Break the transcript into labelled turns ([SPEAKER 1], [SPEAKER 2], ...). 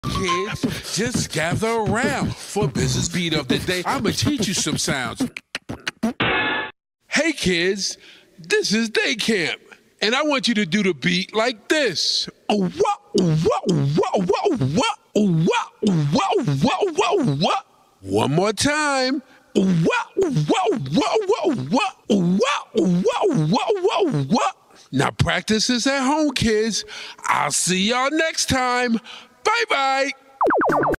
[SPEAKER 1] Kids, just gather around for business beat of the day. I'm gonna teach you some sounds. Hey kids, this is day camp, and I want you to do the beat like this. One more time. Now practice this at home, kids. I'll see y'all next time. Bye-bye.